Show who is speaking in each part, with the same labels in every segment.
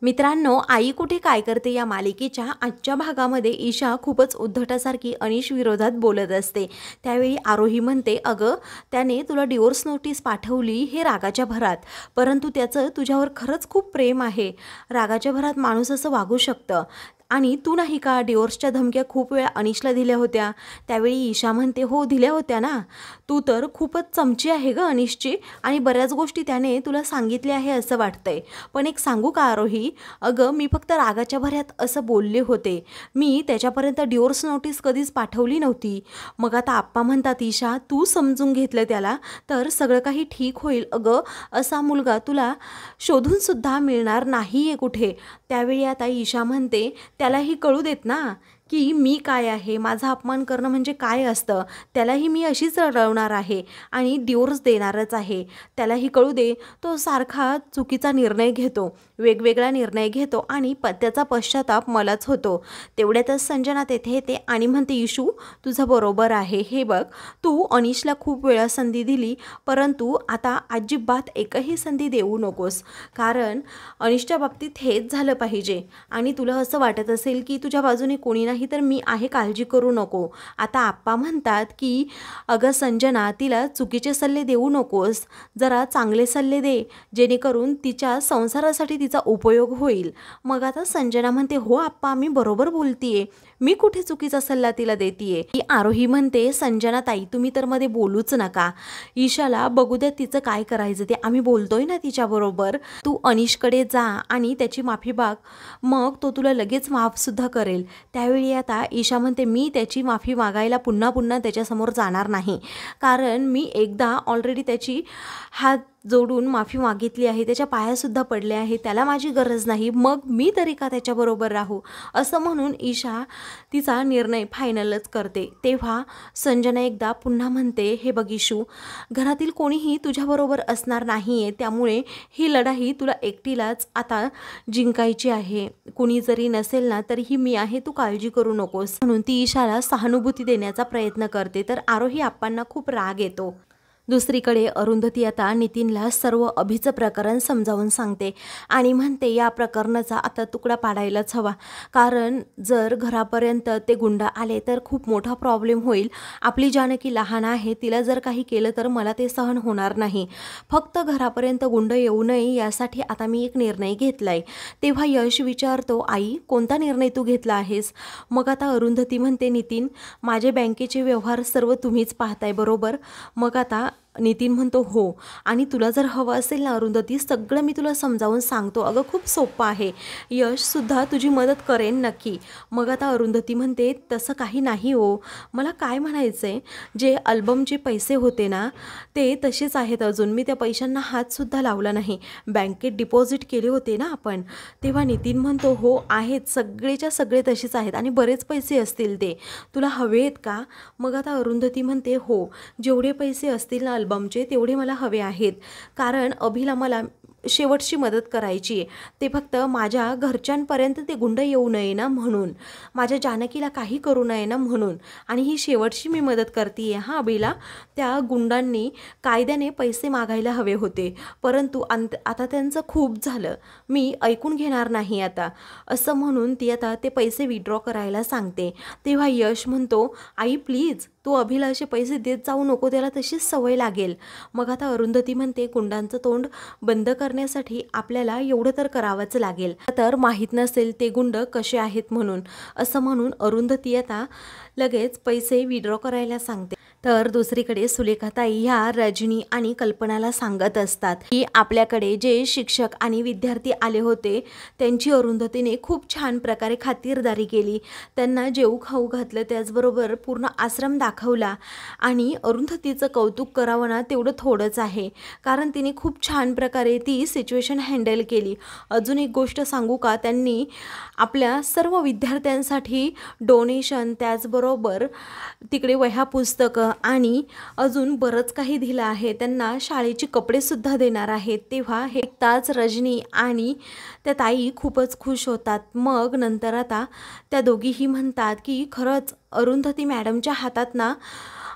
Speaker 1: मित्रांनो, आई कुठे काय करते या मालिकेच्या आजच्या भागामध्ये ईशा खूपच उद्धटासारखी अनिश विरोधात बोलत असते। त्यावेळी आरोही म्हणते, अगं त्याने तुला डिवोर्स नोटीस पाठवली हे रागाच्या भरात, परंतु त्याचं तुझ्यावर खरंच खूप प्रेम आहे। रागाच्या भरात माणूस असं वागू शकतं आणि तू नाही का डिवोर्सच्या धमक्या खूप वेळा अनिशला दिल्या होत्या? त्यावेळी ईशा म्हणते, हो दिल्या होत्या ना। तू तर खूपच चमची आहे ग अनिशची आणि बऱ्याच गोष्टी त्याने तुला सांगितल्या आहे असं वाटतंय। पण एक सांगू का आरोही, अगं मी फक्त रागाच्या भऱ्यात असं बोलले होते, मी त्याच्यापर्यंत डिवोर्स नोटीस कधीच पाठवली नव्हती। मग आता आप्पा म्हणतात, ईशा तू समजून घेतलं त्याला तर सगळं काही ठीक होईल। अगं असा मुलगा तुला शोधून सुद्धा मिळणार नाहीये कुठे। त्यावेळी आता ईशा म्हणते, त्यालाही कळू देत ना की मी काय आहे, माझा अपमान करणं म्हणजे काय असतं। त्यालाही मी अशीच रडवणार आहे आणि डिवोर्स देणारच आहे। त्यालाही कळू दे, तो सारखा चुकीचा निर्णय घेतो, वेगवेगळा निर्णय घेतो आणि त्याचा पश्चाताप मलाच होतो। तेवढ्यातच संजना तेथे येते आणि म्हणते, इशू तुझं बरोबर आहे, हे बघ तू अनिशला खूप वेळा संधी दिली, परंतु आता अजिबात एकही संधी देऊ नकोस, कारण अनिशच्या बाबतीत हेच झालं पाहिजे। आणि तुला असं वाटत असेल की तुझ्या बाजूने कोणी नाही तर मी आहे, काळजी करू नको। आता आप्पा म्हणतात की अगं संजना, तिला चुकीचे सल्ले देऊ नकोस, जरा चांगले सल्ले दे जेणेकरून तिच्या संसारासाठी तिचा उपयोग होईल। मग आता संजना म्हणते, हो आप्पा मी बरोबर बोलतीये, मी कुठे चुकीचा सल्ला तिला देतीये। ही आरोही म्हणते, संजना ताई तुम्ही तर मध्ये बोलूच नका, ईशाला बघू द्या तिचं काय करायचं ते, आम्ही बोलतोय ना तिच्याबरोबर। तू अनिशकडे जा आणि त्याची माफी माग, मग तो तुला लगेच माफ सुद्धा करेल। त्यावेळी आता ईशा म्हणते, मी त्याची माफी मागायला पुन्हा पुन्हा त्याच्यासमोर जाणार नाही, कारण मी एकदा ऑलरेडी त्याची हात जोडून माफी मागितली आहे, त्याच्या पायासुद्धा पडले आहे, त्याला माझी गरज नाही, मग मी तरी का त्याच्याबरोबर राहू, असं म्हणून ईशा तिचा निर्णय फायनलच करते। तेव्हा संजना एकदा पुन्हा म्हणते, हे बघ इशू, घरातील कोणीही तुझ्याबरोबर असणार नाही आहे, त्यामुळे ही लढाई तुला एकटीलाच आता जिंकायची आहे। कुणी जरी नसेल ना तरीही मी आहे, तू काळजी करू नकोस, म्हणून ती ईशाला सहानुभूती देण्याचा प्रयत्न करते। तर आरोही आप्पांना खूप राग येतो। दुसरीकडे अरुंधती आता नितीनला सर्व अभिचं प्रकरण समजावून सांगते आणि म्हणते, या प्रकरणाचा आता तुकडा पाडायलाच हवा, कारण जर घरापर्यंत ते गुंड आले तर खूप मोठा प्रॉब्लेम होईल। आपली जानकी लहान आहे, तिला जर काही केलं तर मला ते सहन होणार नाही। फक्त घरापर्यंत गुंड येऊ नये यासाठी आता मी एक निर्णय घेतलाय। तेव्हा यश विचारतो, आई कोणता निर्णय तू घेतला आहेस? मग आता अरुंधती म्हणते, नितीन माझे बँकेचे व्यवहार सर्व तुम्हीच पाहताय बरोबर? मग आता नितीन म्हणतो, हो, आणि तुला जर हवं असेल ना अरुंधती, सगळं मी तुला समजावून सांगतो, अगं खूप सोपं आहे, यशसुद्धा तुझी मदत करेन नक्की। मग आता अरुंधती म्हणते, तसं काही नाही हो, मला काय म्हणायचं आहे, जे अल्बमचे पैसे होते ना ते तसेच आहेत अजून, मी त्या पैशांना हातसुद्धा लावला नाही, बँकेत डिपॉझिट केले होते ना आपण। तेव्हा नितीन म्हणतो, हो आहेत, सगळेच्या सगळे तसेच आहेत आणि बरेच पैसे असतील, ते तुला हवे आहेत का? मग आता अरुंधती म्हणते, हो, जेवढे पैसे असतील ना अल्बमचे तेवढे मला हवे आहेत, कारण अभिला मला शेवटची मदत करायची आहे, ते फक्त माझ्या घरच्यांपर्यंत ते गुंड येऊ नये ना म्हणून, माझ्या जानकीला काही करू नये ना म्हणून, आणि ही शेवटची मी मदत करते आहे। अभिला त्या गुंडांनी कायद्याने पैसे मागायला हवे होते, परंतु आता त्यांचं खूप झालं, मी ऐकून घेणार नाही आता, असं म्हणून ती आता ते पैसे विड्रॉ करायला सांगते। तेव्हा यश म्हणतो, आई प्लीज तू अभिला असे पैसे देत जाऊ नको, त्याला तशीच सवय लागेल। मग आता अरुंधती म्हणते, गुंडांचं तोंड बंद करण्यासाठी आपल्याला एवढं तर करावंच लागेल, तर माहीत नसेल ते गुंड कसे आहेत म्हणून, असं म्हणून अरुंधती आता लगेच पैसे विड्रॉ करायला सांगते। तर दुसरीकडे सुलेखाताई ह्या रजनी आणि कल्पनाला सांगत असतात की आपल्याकडे जे शिक्षक आणि विद्यार्थी आले होते त्यांची अरुंधतीने खूप छान प्रकारे खातिरदारी केली, त्यांना जेवू खाऊ घातलं, त्याचबरोबर पूर्ण आश्रम दाखवला, आणि अरुंधतीचं कौतुक करावं ना तेवढं थोडंच आहे, कारण तिने खूप छान प्रकारे ती सिच्युएशन हँडल केली। अजून एक गोष्ट सांगू का, त्यांनी आपल्या सर्व विद्यार्थ्यांसाठी डोनेशन, त्याचबरोबर तिकडे वह्या पुस्तकं आणि अजून बरंच काही दिलं आहे, त्यांना शाळेची कपडेसुद्धा देणार आहेत। तेव्हा हे ताच रजनी आणि त्या ताई खूपच खुश होतात। मग नंतर आता त्या दोघीही म्हणतात की खरंच अरुंधती मॅडमच्या हातात ना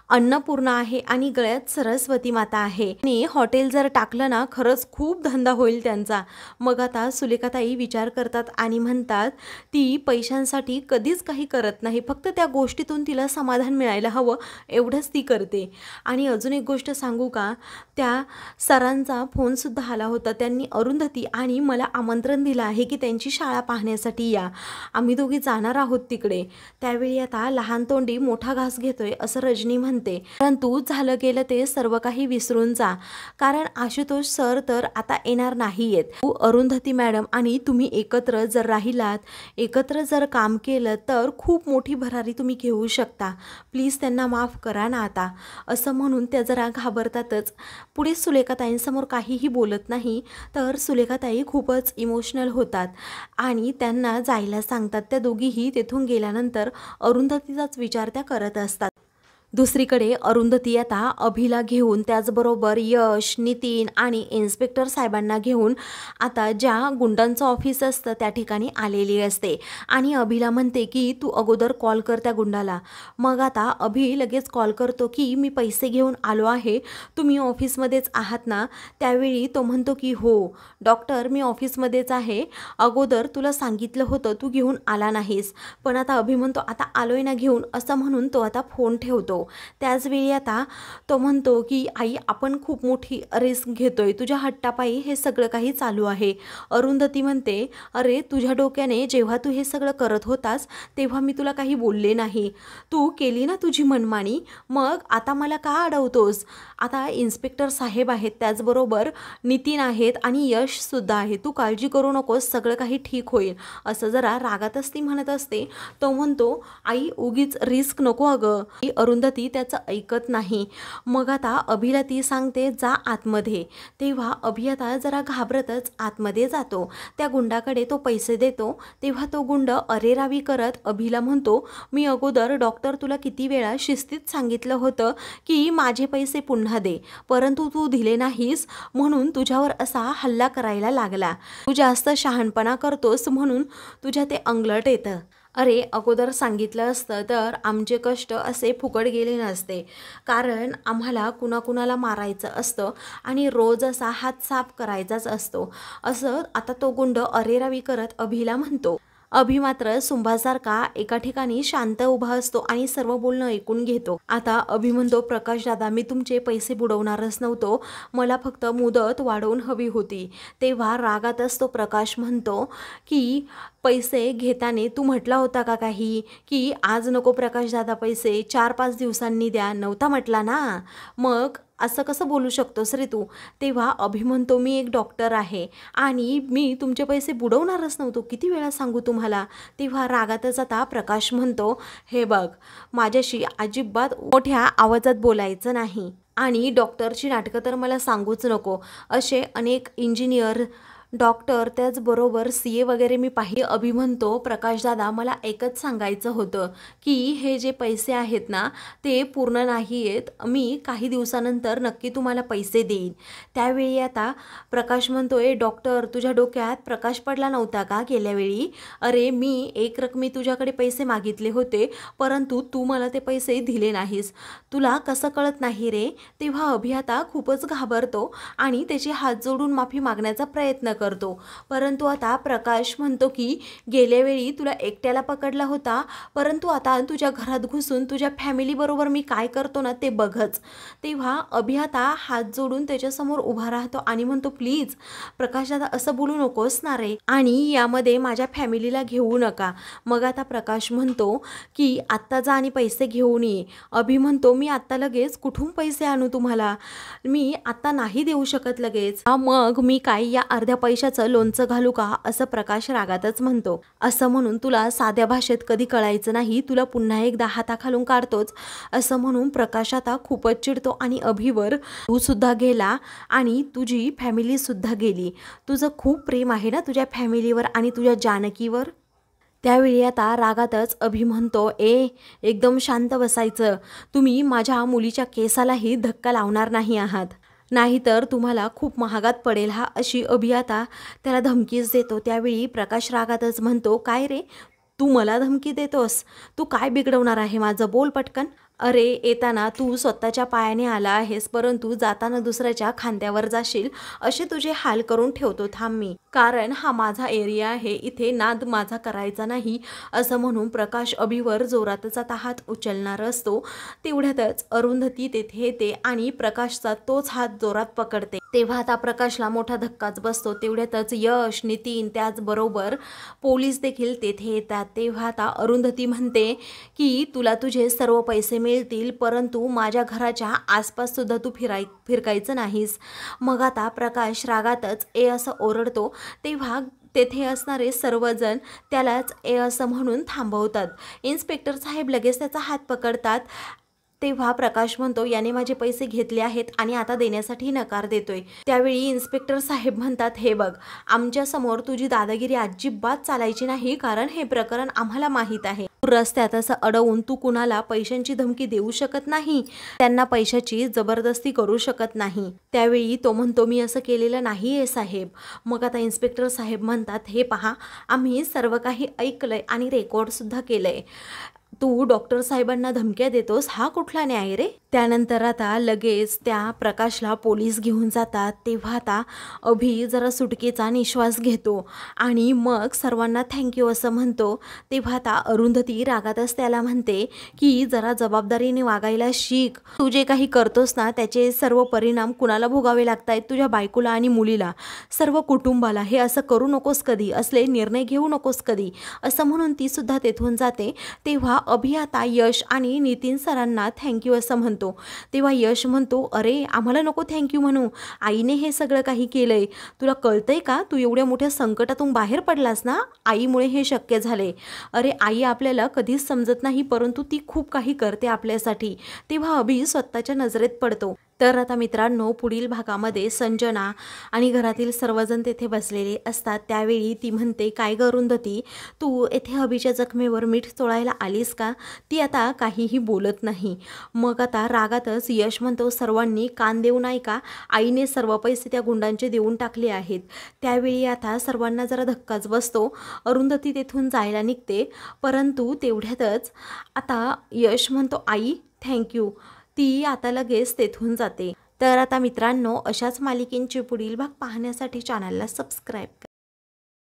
Speaker 1: अन्नपूर्णा आहे आणि गळ्यात सरस्वती माता आहे आणि हॉटेल जर टाकलं ना खरंच खूप धंदा होईल त्यांचा. मग आता सुलेखाताई विचार करतात आणि म्हणतात ती पैशांसाठी कधीच काही करत नाही, फक्त त्या गोष्टीतून तिला समाधान मिळायला हवं एवढंच ती करते. आणि अजून एक गोष्ट सांगू का, त्या सरांचा फोनसुद्धा आला होता. त्यांनी अरुंधती आणि मला आमंत्रण दिलं आहे की त्यांची शाळा पाहण्यासाठी या, आम्ही दोघी जाणार आहोत तिकडे. त्यावेळी आता लहान तोंडी मोठा घास घेतोय असं रजनी म्हणते. परंतु झालं गेलं ते सर्व काही विसरून जा, कारण आशुतोष सर तर आता येणार नाहीयेत. तू अरुंधती मॅडम आणि तुम्ही एकत्र जर राहिलात, एकत्र जर काम केलं तर खूप मोठी भरारी तुम्ही घेऊ शकता. प्लीज त्यांना माफ करा ना आता, असं म्हणून त्या जरा घाबरतातच. पुढे सुलेखाताईंसमोर काहीही बोलत नाही. तर सुलेखाताई खूपच इमोशनल होतात आणि त्यांना जायला सांगतात. त्या दोघीही तेथून गेल्यानंतर अरुंधतीचाच विचार त्या करत असतात. दुसरीकडे अरुंधती आता अभिला घेऊन, त्याचबरोबर यश, नितीन आणि इन्स्पेक्टर साहेबांना घेऊन आता ज्या गुंडांचं ऑफिस असतं त्या ठिकाणी आलेली असते आणि अभिला म्हणते की तू अगोदर कॉल कर त्या गुंडाला. मग आता अभि लगेच कॉल करतो की मी पैसे घेऊन आलो आहे, तुम्ही ऑफिसमध्येच आहात ना. त्यावेळी तो म्हणतो की हो डॉक्टर, मी ऑफिसमध्येच आहे, अगोदर तुला सांगितलं होतं तू घेऊन आला नाहीस. पण आता अभि म्हणतो आता आलोय ना घेऊन, असं म्हणून तो आता फोन ठेवतो. त्याचवेळी आता तो म्हणतो की आई आपण खूप मोठी रिस्क घेतोय, तुझ्या हट्टापायी हे सगळं काही चालू आहे. अरुंधती म्हणते अरे तुझ्या डोक्याने जेव्हा तू हे सगळं करत होतास तेव्हा मी तुला काही बोलले नाही, तू केली ना तुझी मनमानी, मग आता मला का अडवतोस. आता इन्स्पेक्टर साहेब आहेत, त्याचबरोबर नितीन आहेत आणि यशसुद्धा आहे, तू काळजी करू नकोस, सगळं काही ठीक होईल, असं जरा रागातच ती म्हणत असते. तो म्हणतो आई उगीच रिस्क नको अगं. अरुंधती त्याचं ऐकत नाही. मग आता अभिला ती सांगते जा आतमध्ये. तेव्हा अभि आता जरा घाबरतच आतमध्ये जातो. त्या गुंडाकडे तो पैसे देतो. तेव्हा तो गुंड अरेरावी करत अभिला म्हणतो मी अगोदर डॉक्टर तुला किती वेळा शिस्तीत सांगितलं होतं की माझे पैसे पुन्हा दे, परंतु तू दिले नाहीस म्हणून तुझ्यावर असा हल्ला करायला लागला. तू जास्त शहाणपणा करतोस म्हणून तुझ्या ते अंगलट येतं. अरे अगोदर सांगितलं असतं तर आमचे कष्ट असे फुकट गेले नसते, कारण आम्हाला कुणाकुणाला मारायचं असतं आणि रोज असा हात साफ करायचाच असतो, असं आता तो गुंड अरेरावी करत अभिला म्हणतो. अभि मात्र सुंभासारखा एका ठिकाणी शांत उभा असतो आणि सर्व बोलणं ऐकून घेतो. आता अभि म्हणतो प्रकाश दादा मी तुमचे पैसे बुडवणारच नव्हतो, मला फक्त मुदत वाढवून हवी होती. तेव्हा रागातच तो प्रकाश म्हणतो की पैसे घेताना तू म्हटला होता का काही की आज नको प्रकाश दादा पैसे 4-5 दिवसांनी द्या, नव्हता म्हटला ना, मग असं कसं बोलू शकतोस रे तू. तेव्हा अभि म्हणतो मी एक डॉक्टर आहे आणि मी तुमचे पैसे बुडवणारच नव्हतो, किती वेळा सांगू तुम्हाला. तेव्हा रागातच आता प्रकाश म्हणतो हे बघ माझ्याशी अजिबात मोठ्या आवाजात बोलायचं नाही आणि डॉक्टरची नाटकं तर मला सांगूच नको. असे अनेक इंजिनियर, डॉक्टर, त्याचबरोबर CA वगैरे मी पाहिले. अभि म्हणतो प्रकाशदादा मला एकच सांगायचं होतं की हे जे पैसे आहेत ना ते पूर्ण नाही आहेत, मी काही दिवसानंतर नक्की तुम्हाला पैसे देईन. त्यावेळी आता प्रकाश म्हणतोय डॉक्टर तुझ्या डोक्यात प्रकाश पडला नव्हता का गेल्या वेळी, अरे मी एक रकमी तुझ्याकडे पैसे मागितले होते परंतु तू मला ते पैसे दिले नाहीस, तुला कसं कळत नाही रे. तेव्हा अभि आता खूपच घाबरतो आणि त्याची हात जोडून माफी मागण्याचा प्रयत्न करतो. परंतु आता प्रकाश म्हणतो की गेल्या वेळी तुला एकट्याला पकडला होता, परंतु आता तुझ्या घरात घुसून तुझ्या फॅमिली बरोबर मी काय करतो ना ते बघच. तेव्हा अभि आता हात जोडून त्याच्यासमोर उभा राहतो आणि म्हणतो प्लीज प्रकाश दादा असं बोलू नकोस ना रे, आणि यामध्ये माझ्या फॅमिलीला घेऊ नका. मग आता प्रकाश म्हणतो की आत्ता जा आणि पैसे घेऊन ये. अभि म्हणतो मी आत्ता लगेच कुठून पैसे आणू तुम्हाला, मी आत्ता नाही देऊ शकत लगेच. मग मी काय या अर्ध्या पैशाचं लोणचं घालू का, असं प्रकाश रागातच म्हणतो. असं म्हणून तुला साध्या भाषेत कधी कळायचं नाही, तुला पुन्हा एकदा हाताखालून काढतोच, असं म्हणून प्रकाश आता खूपच चिडतो आणि अभिवर तू सुद्धा गेला आणि तुझी फॅमिली सुद्धा गेली, तुझं खूप प्रेम आहे ना तुझ्या फॅमिलीवर आणि तुझ्या जानकीवर. त्यावेळी आता रागातच अभि म्हणतो एकदम शांत बसायचं, तुम्ही माझ्या मुलीच्या केसालाही धक्का लावणार नाही आहात, नाहीतर तुम्हाला खूप महागात पडेल हा, अशी अभि आता त्याला धमकीच देतो. त्यावेळी प्रकाश रागातच म्हणतो काय रे तू मला धमकी देतोस, तू काय बिघडवणार आहे माझं, बोल पटकन. अरे येताना तू स्वतःच्या पायाने आला आहेस, परंतु जाताना दुसऱ्याच्या खांद्यावर जाशील असे तुझे हाल करून ठेवतो थांब मी, कारण हा माझा एरिया आहे, इथे नाद माझा करायचा नाही असं म्हणून प्रकाश अभिवर जोरातच आता हात उचलणार असतो. तेवढ्यातच अरुंधती तेथे येते आणि प्रकाशचा तोच हात जोरात पकडते. तेव्हा आता प्रकाशला मोठा धक्काच बसतो. तेवढ्यातच यश, नितीन त्याचबरोबर पोलीस देखील तेथे येतात. तेव्हा आता अरुंधती म्हणते की तुला तुझे सर्व पैसे मिळतील, परंतु माझ्या घराच्या आसपास सुद्धा तू फिरकायचं नाहीस. मग आता प्रकाश रागातच असं ओरडतो. तेव्हा तेथे असणारे सर्वजण त्यालाच असं म्हणून थांबवतात. इन्स्पेक्टर साहेब लगेच त्याचा हात पकडतात. तेव्हा प्रकाश म्हणतो याने माझे पैसे घेतले आहेत आणि आता देण्यासाठी नकार देतोय. त्यावेळी इन्स्पेक्टर साहेब म्हणतात, हे बघ, आमच्या समोर तुझी दादागिरी अजिबात चालायची नाही, कारण हे प्रकरण आम्हाला माहीत आहे. रस्त्यात असं अडवून तू कुणाला पैशांची धमकी देऊ शकत नाही, त्यांना पैशाची जबरदस्ती करू शकत नाही. त्यावेळी तो म्हणतो मी असं केलेलं नाहीये साहेब. मग आता इन्स्पेक्टर साहेब म्हणतात, हे पहा, आम्ही सर्व काही ऐकलंय आणि रेकॉर्ड सुद्धा केलंय. तू डॉक्टर साहेबांना धमक्या देतोस, हा कुठला न्याय रे? त्यानंतर आता लगेच त्या प्रकाशला पोलीस घेऊन जातात. तेव्हा आता अभि जरा सुटकेचा निश्वास घेतो आणि मग सर्वांना थँक्यू असं म्हणतो. तेव्हा आता अरुंधती रागातच त्याला म्हणते की जरा जबाबदारीने वागायला शिक. तू जे काही करतोस ना त्याचे सर्व परिणाम कुणाला भोगावे लागतायत? तुझ्या बायकोला आणि मुलीला, सर्व कुटुंबाला. हे असं करू नकोस कधी, असले निर्णय घेऊ नकोस कधी असं म्हणून ती सुद्धा तेथून जाते. तेव्हा अभि आता यश आणि नितीन सरांना थँक्यू असं म्हणतो. तेव्हा यश म्हणतो, अरे आम्हाला नको थँक्यू म्हणू, आईने हे सगळं काही केलंय. तुला कळतंय का? तू एवढ्या मोठ्या संकटातून बाहेर पडलास ना, आईमुळे हे शक्य झाले. अरे आई आपल्याला कधीच समजत नाही, परंतु ती खूप काही करते आपल्यासाठी. तेव्हा अभि स्वतःच्या नजरेत पडतो. तर आता मित्रांनो, पुढील भागामध्ये संजना आणि घरातील सर्वजण तेथे बसलेले असतात. त्यावेळी ती म्हणते, काय ग अरुंधती, तू येथे अभिच्या जखमेवर मीठ चोळायला आलीस का? ती आता काहीही बोलत नाही. मग आता रागातच यश म्हणतो, सर्वांनी कान देऊ नाही का, आईने सर्व पैसे त्या गुंडांचे देऊन टाकले आहेत. त्यावेळी आता सर्वांना जरा धक्काच बसतो. अरुंधती तेथून जायला निघते, परंतु तेवढ्यातच आता यश म्हणतो, आई थँक्यू. ती आता लगेच तेथून जाते. तर आता मित्रांनो, अशाच मालिकेंचे पुढील भाग पाहण्यासाठी चॅनलला सबस्क्राईब करा.